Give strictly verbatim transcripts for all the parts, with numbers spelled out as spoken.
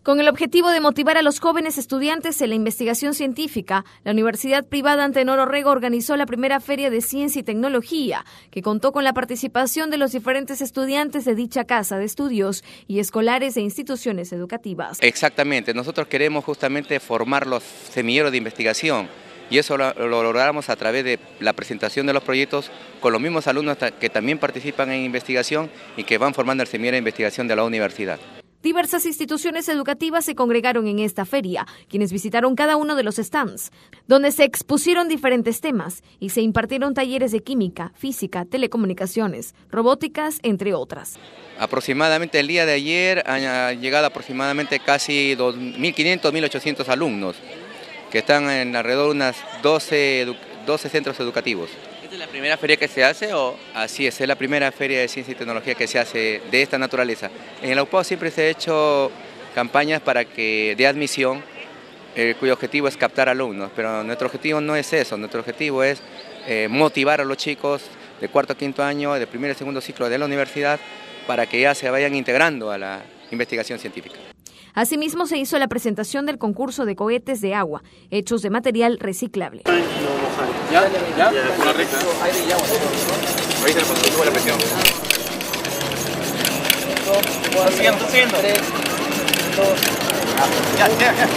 Con el objetivo de motivar a los jóvenes estudiantes en la investigación científica, la Universidad Privada Antenor Orrego organizó la primera Feria de Ciencia y Tecnología, que contó con la participación de los diferentes estudiantes de dicha casa de estudios y escolares de instituciones educativas. Exactamente, nosotros queremos justamente formar los semilleros de investigación y eso lo, lo logramos a través de la presentación de los proyectos con los mismos alumnos que también participan en investigación y que van formando el semillero de investigación de la universidad. Diversas instituciones educativas se congregaron en esta feria, quienes visitaron cada uno de los stands, donde se expusieron diferentes temas y se impartieron talleres de química, física, telecomunicaciones, robóticas, entre otras. Aproximadamente el día de ayer han llegado aproximadamente casi dos mil quinientos, mil ochocientos alumnos, que están en alrededor de unas doce, doce centros educativos. ¿Esta es la primera feria que se hace o...? Así es, es la primera feria de ciencia y tecnología que se hace de esta naturaleza. En el AUPAO siempre se ha hecho campañas para que de admisión, eh, cuyo objetivo es captar alumnos, pero nuestro objetivo no es eso, nuestro objetivo es eh, motivar a los chicos de cuarto a quinto año, de primer y segundo ciclo de la universidad, para que ya se vayan integrando a la investigación científica. Asimismo, se hizo la presentación del concurso de cohetes de agua, hechos de material reciclable. ¿Ya? ¿Ya? ¿Una recta? Ahí se le puso la presión. ¿Está siguiendo? ¿Está siguiendo? Ya, ya, ya.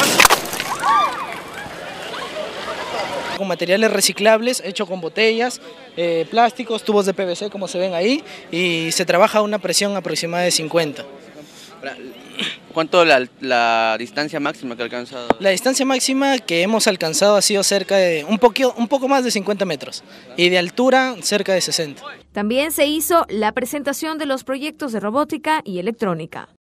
Con materiales reciclables, hecho con botellas, eh, plásticos, tubos de P V C como se ven ahí, y se trabaja a una presión aproximada de cincuenta. ¿Cuánto la, la distancia máxima que ha alcanzado? La distancia máxima que hemos alcanzado ha sido cerca de un poquito, un poco más de cincuenta metros y de altura cerca de sesenta. También se hizo la presentación de los proyectos de robótica y electrónica.